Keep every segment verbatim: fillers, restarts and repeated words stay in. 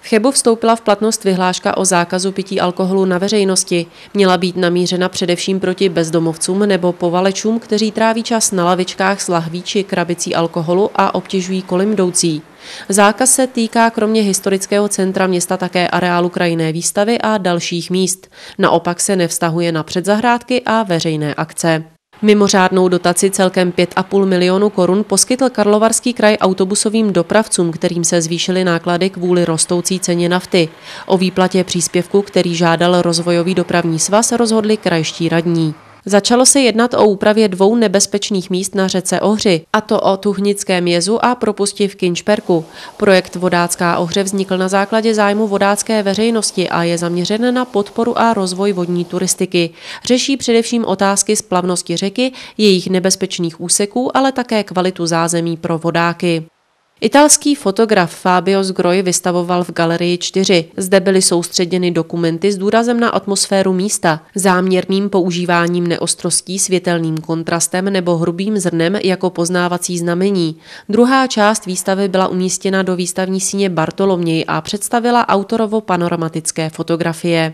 Chebu vstoupila v platnost vyhláška o zákazu pití alkoholu na veřejnosti. Měla být namířena především proti bezdomovcům nebo povalečům, kteří tráví čas na lavičkách s lahví či krabicí alkoholu a obtěžují kolem jdoucí. Zákaz se týká kromě historického centra města také areálu krajinné výstavy a dalších míst. Naopak se nevztahuje na předzahrádky a veřejné akce. Mimořádnou dotaci celkem pět a půl milionu korun poskytl Karlovarský kraj autobusovým dopravcům, kterým se zvýšily náklady kvůli rostoucí ceně nafty. O výplatě příspěvku, který žádal Rozvojový dopravní svaz, rozhodli krajští radní. Začalo se jednat o úpravě dvou nebezpečných míst na řece Ohři, a to o Tuhnickém jezu a propusti v Kinčperku. Projekt Vodácká Ohře vznikl na základě zájmu vodácké veřejnosti a je zaměřen na podporu a rozvoj vodní turistiky. Řeší především otázky splavnosti řeky, jejich nebezpečných úseků, ale také kvalitu zázemí pro vodáky. Italský fotograf Fabio Sgroi vystavoval v Galerii čtyři. Zde byly soustředěny dokumenty s důrazem na atmosféru místa, záměrným používáním neostrostí, světelným kontrastem nebo hrubým zrnem jako poznávací znamení. Druhá část výstavy byla umístěna do výstavní síně Bartoloměj a představila autorovo panoramatické fotografie.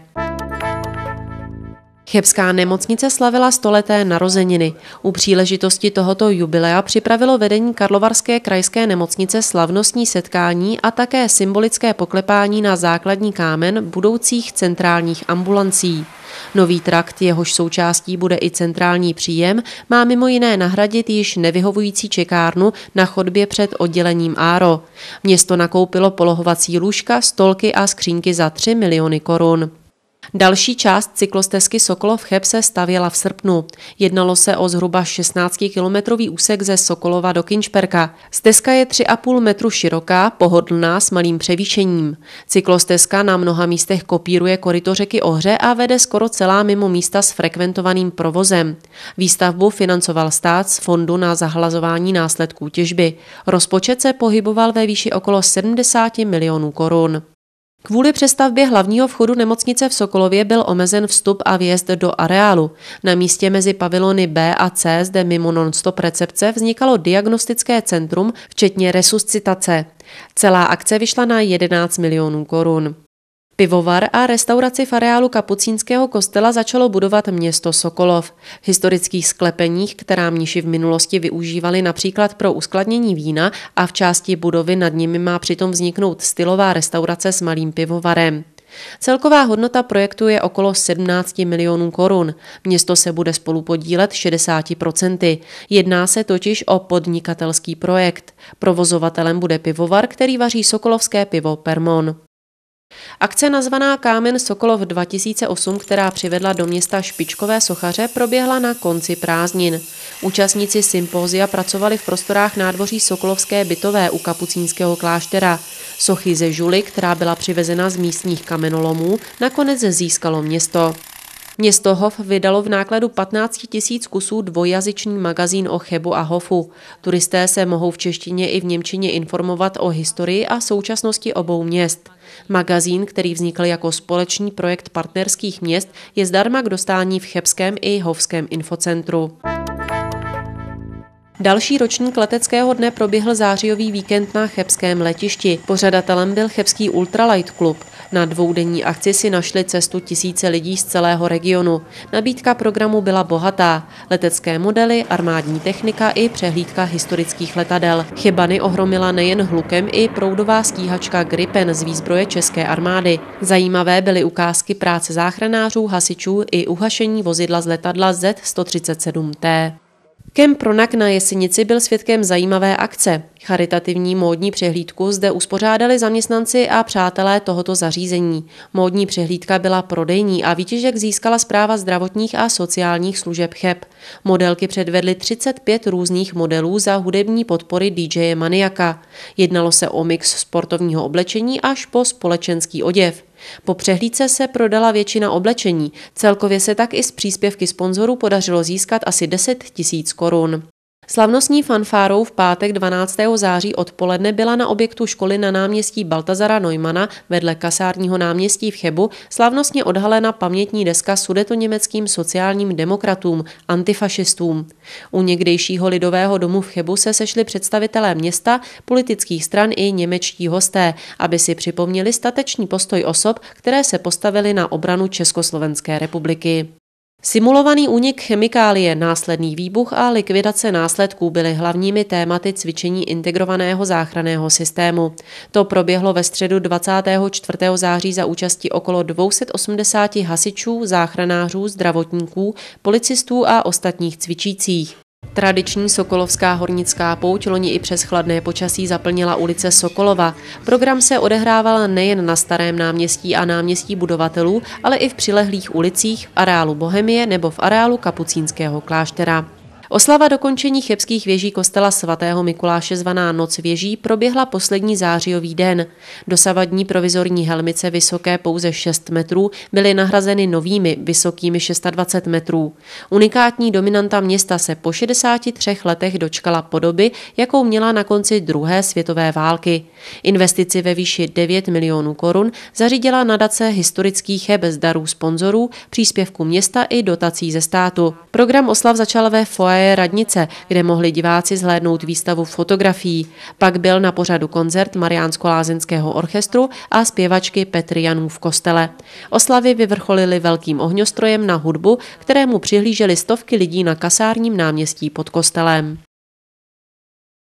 Chebská nemocnice slavila stoleté narozeniny. U příležitosti tohoto jubilea připravilo vedení Karlovarské krajské nemocnice slavnostní setkání a také symbolické poklepání na základní kámen budoucích centrálních ambulancí. Nový trakt, jehož součástí bude i centrální příjem, má mimo jiné nahradit již nevyhovující čekárnu na chodbě před oddělením Áro. Město nakoupilo polohovací lůžka, stolky a skřínky za tři miliony korun. Další část cyklostezky Sokolov-Cheb se stavěla v srpnu. Jednalo se o zhruba šestnáctikilometrový úsek ze Sokolova do Kinčperka. Stezka je tři a půl metru široká, pohodlná s malým převýšením. Cyklostezka na mnoha místech kopíruje koryto řeky Ohře a vede skoro celá mimo místa s frekventovaným provozem. Výstavbu financoval stát z Fondu na zahlazování následků těžby. Rozpočet se pohyboval ve výši okolo sedmdesát milionů korun. Kvůli přestavbě hlavního vchodu nemocnice v Sokolově byl omezen vstup a vjezd do areálu. Na místě mezi pavilony B a C zde mimo non-stop recepce vznikalo diagnostické centrum, včetně resuscitace. Celá akce vyšla na jedenáct milionů korun. Pivovar a restauraci v areálu Kapucínského kostela začalo budovat město Sokolov. V historických sklepeních, která mniši v minulosti využívali například pro uskladnění vína, a v části budovy nad nimi má přitom vzniknout stylová restaurace s malým pivovarem. Celková hodnota projektu je okolo sedmnáct milionů korun. Město se bude spolupodílet šedesáti procenty. Jedná se totiž o podnikatelský projekt. Provozovatelem bude pivovar, který vaří sokolovské pivo Permon. Akce nazvaná Kámen Sokolov dva tisíce osm, která přivedla do města špičkové sochaře, proběhla na konci prázdnin. Účastníci sympózia pracovali v prostorách nádvoří Sokolovské bytové u Kapucínského kláštera. Sochy ze žuly, která byla přivezena z místních kamenolomů, nakonec získalo město. Město Hof vydalo v nákladu patnáct tisíc kusů dvojjazyčný magazín o Chebu a Hofu. Turisté se mohou v češtině i v němčině informovat o historii a současnosti obou měst. Magazín, který vznikl jako společný projekt partnerských měst, je zdarma k dostání v chebském i hofském infocentru. Další ročník leteckého dne proběhl zářijový víkend na chebském letišti. Pořadatelem byl chebský Ultralight klub. Na dvoudenní akci si našli cestu tisíce lidí z celého regionu. Nabídka programu byla bohatá. Letecké modely, armádní technika i přehlídka historických letadel. Chebany ohromila nejen hlukem i proudová stíhačka Gripen z výzbroje české armády. Zajímavé byly ukázky práce záchranářů, hasičů i uhašení vozidla z letadla Z sto třicet sedm T. Kemp Ronak na Jesenici byl svědkem zajímavé akce. Charitativní módní přehlídku zde uspořádali zaměstnanci a přátelé tohoto zařízení. Módní přehlídka byla prodejní a výtěžek získala Správa zdravotních a sociálních služeb Cheb. Modelky předvedly třicet pět různých modelů za hudební podpory D J Maniaka. Jednalo se o mix sportovního oblečení až po společenský oděv. Po přehlídce se prodala většina oblečení, celkově se tak i z příspěvky sponzorů podařilo získat asi deset tisíc korun. Slavnostní fanfárou v pátek dvanáctého září odpoledne byla na objektu školy na náměstí Baltazara Neumanna vedle Kasárního náměstí v Chebu slavnostně odhalena pamětní deska sudetoněmeckým sociálním demokratům, antifašistům. U někdejšího lidového domu v Chebu se sešli představitelé města, politických stran i němečtí hosté, aby si připomněli statečný postoj osob, které se postavily na obranu Československé republiky. Simulovaný únik chemikálie, následný výbuch a likvidace následků byly hlavními tématy cvičení integrovaného záchranného systému. To proběhlo ve středu dvacátého čtvrtého září za účasti okolo dvě stě osmdesát hasičů, záchranářů, zdravotníků, policistů a ostatních cvičících. Tradiční sokolovská hornická pouť loni i přes chladné počasí zaplnila ulice Sokolova. Program se odehrával nejen na Starém náměstí a náměstí budovatelů, ale i v přilehlých ulicích, v areálu Bohemie nebo v areálu Kapucínského kláštera. Oslava dokončení chebských věží kostela svatého Mikuláše zvaná Noc věží proběhla poslední zářijový den. Dosavadní provizorní helmice vysoké pouze šest metrů byly nahrazeny novými vysokými dvacet šest metrů. Unikátní dominanta města se po šedesáti třech letech dočkala podoby, jakou měla na konci druhé světové války. Investici ve výši devět milionů korun zařídila nadace Historický Cheb z darů sponzorů, příspěvku města i dotací ze státu. Program oslav začal ve foyer radnice, kde mohli diváci zhlédnout výstavu fotografií. Pak byl na pořadu koncert Mariánsko-lázeňského orchestru a zpěvačky Petry Janů v kostele. Oslavy vyvrcholily velkým ohňostrojem na hudbu, kterému přihlížely stovky lidí na Kasárním náměstí pod kostelem.